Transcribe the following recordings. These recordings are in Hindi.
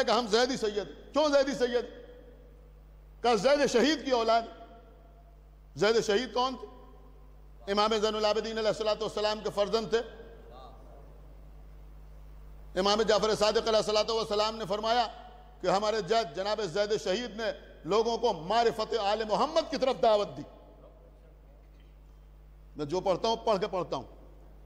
कि हम ज़ैदी सैयद। क्यों ज़ैदी सैयद? का ज़ैद शहीद की औलाद। ज़ैद शहीद कौन थे? इमाम ज़ैनुल आबिदीन अलैहिस्सलाम के फर्जंद थे। इमाम जाफर सादिक अलैहिस्सलाम ने फरमाया कि हमारे जद जनाब ज़ैद शहीद ने लोगों को मारिफत आले मोहम्मद की तरफ दावत दी। मैं जो पढ़ता हूं पढ़ के पढ़ता हूं।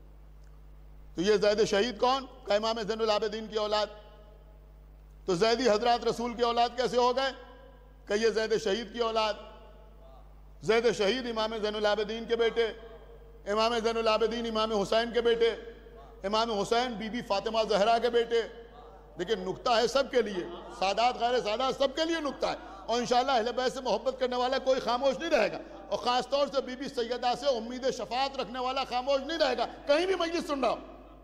तो ये ज़ैद शहीद कौन? का इमाम ज़ैनुल आबिदीन की औलाद। तो ज़ैदी हजरात रसूल की औलाद कैसे हो गए? कि ये ज़ैद शहीद की औलाद। ज़ैद शहीद इमाम ज़ैनुल आबिदीन के बेटे, इमाम ज़ैनुल आबिदीन इमाम हुसैन के बेटे, इमाम हुसैन बीबी फातिमा ज़हरा के बेटे। लेकिन नुक्ता है सबके लिए, सादात गैर सादात सबके लिए नुक्ता है। और इंशाअल्लाह अहले बैत से मोहब्बत करने वाला कोई खामोश नहीं रहेगा, और ख़ासतौर से बीबी सैयदा से उम्मीद शफात रखने वाला खामोश नहीं रहेगा। कहीं भी मजलिस सुन रहा हो,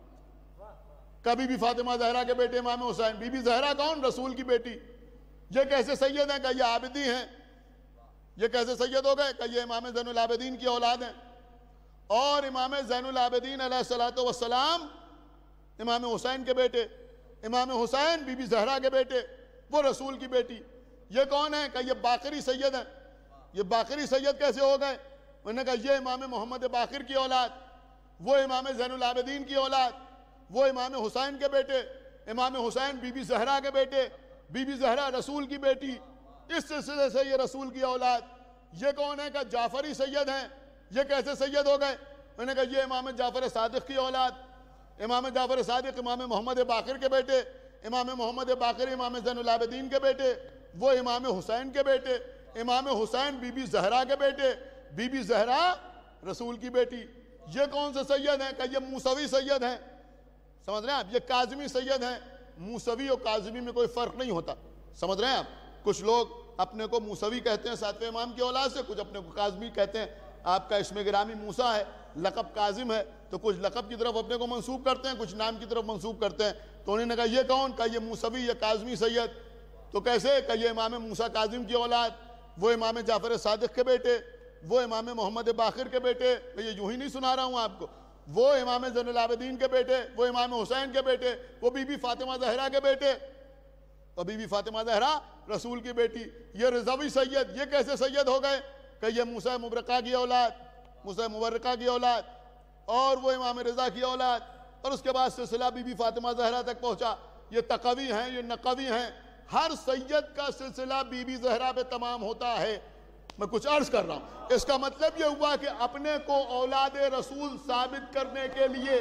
कभी भी फातिमा ज़हरा के बेटे इमाम हुसैन। बीबी ज़हरा कौन? रसूल की बेटी। ये कैसे सैयद हैं? का ये आबिदी हैं। ये कैसे सैयद हो गए? का ये इमाम ज़ैनुल आबिदीन की औलाद हैं। और इमाम ज़ैनुल आबिदीन अलैहिस्सलातु वस्सलाम इमाम हुसैन के बेटे, इमाम हुसैन बीबी ज़हरा के बेटे, वो रसूल की बेटी। ये कौन है? का ये बाकरी सैयद है। ये बाकरी सैयद कैसे हो गए? उन्होंने कहा ये इमाम मोहम्मद बाकिर की औलाद, वो इमाम ज़ैनुल आबिदीन की औलाद, वो इमाम हुसैन के बेटे, इमाम हुसैन बीबी ज़हरा के बेटे, बीबी ज़हरा रसूल की बेटी। इस सिलसिले से ये रसूल की औलाद। ये कौन है? का जाफरी सैयद हैं। ये कैसे सैयद हो गए? उन्होंने कहा ये इमाम जाफर सादिक की औलाद। इमाम जाफर सादिक इमाम मोहम्मद बाकिर के बेटे, इमाम मोहम्मद बाकिर इमाम ज़ैनुल आबिदीन के बेटे, वो इमाम हुसैन के बेटे, इमाम हुसैन बीबी ज़हरा के बेटे, बीबी ज़हरा रसूल की बेटी। ये कौन से सैयद हैं? का ये मूसवी सैयद हैं। समझ रहे हैं आप? ये काज़मी सैयद हैं। मूसवी और काज़मी में कोई फ़र्क नहीं होता। समझ रहे हैं आप? कुछ लोग अपने को मूसवी कहते हैं सातवें इमाम की औलाद से, कुछ अपने को काज़मी कहते हैं। आपका इसमें गिरामी मूसा है, लक़ब काज़िम है, तो कुछ लक़ब की तरफ अपने को मंसूब करते हैं, कुछ नाम की तरफ मंसूब करते हैं। तो उन्होंने कहा ये कौन? का ये मूसवी या काज़मी सैयद। तो कैसे? का ये इमाम मूसा काज़िम की औलाद, वो इमाम जाफर सादिक के बेटे, वो इमाम मोहम्मद बाकिर के बेटे। मैं ये यूं ही नहीं सुना रहा हूँ आपको। वो इमाम ज़ैनुल आबिदीन के बेटे, वो इमाम हुसैन के बेटे, वो बीबी फातिमा ज़हरा के बेटे, और बीबी फातिमा ज़हरा रसूल की बेटी। ये रज़वी सैयद। ये कैसे सैयद हो गए? कि ये मूसा मुबरका की औलाद, मूसा मुबरका की औलाद, और वो इमाम रज़ा की औलाद, और उसके बाद सिलसिला बीबी फातिमा ज़हरा तक पहुँचा। ये तक़वी हैं, ये नक़वी हैं। हर सैयद का सिलसिला बीबी ज़हरा पे तमाम होता है। मैं कुछ अर्ज कर रहा हूँ। इसका मतलब यह हुआ कि अपने को औलाद रसूल साबित करने के लिए,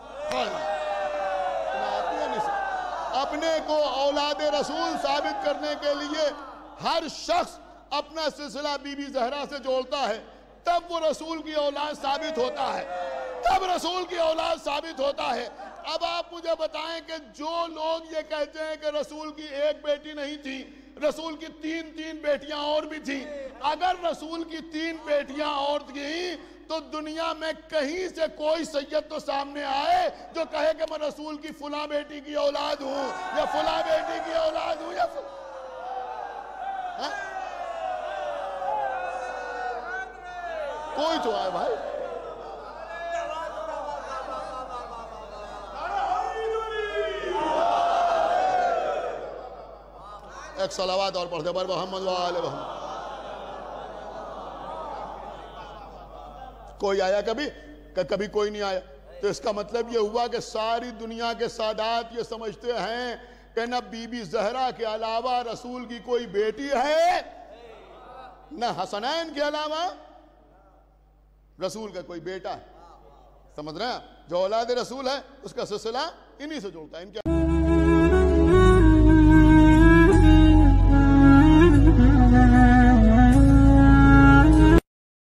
अपने को औलाद रसूल साबित करने के लिए हर शख्स अपना सिलसिला बीबी ज़हरा से जोड़ता है, तब वो रसूल की औलाद साबित होता है, तब रसूल की औलाद साबित होता है। अब आप मुझे बताएं कि जो लोग ये कहते हैं कि रसूल की एक बेटी नहीं थी, रसूल की तीन बेटियां और भी थी। अगर रसूल की 3 बेटियां और थी तो दुनिया में कहीं से कोई सैयद तो सामने आए जो कहे कि मैं रसूल की फुला बेटी की औलाद हूं, या फुला बेटी की औलाद हूं, या कोई तो आए भाई। एक सलावत और पढ़ते पर मोहम्मद वाले मोहम्मद। कोई आया कभी? कभी कोई नहीं आया। तो इसका मतलब यह हुआ कि सारी दुनिया के सादात ये समझते हैं कि न बीबी ज़हरा के अलावा रसूल की कोई बेटी है, न हसनैन के अलावा रसूल का कोई बेटा है। समझ रहे हैं? जो औलाद रसूल है उसका सिलसिला इन्हीं से जुड़ता है। इनके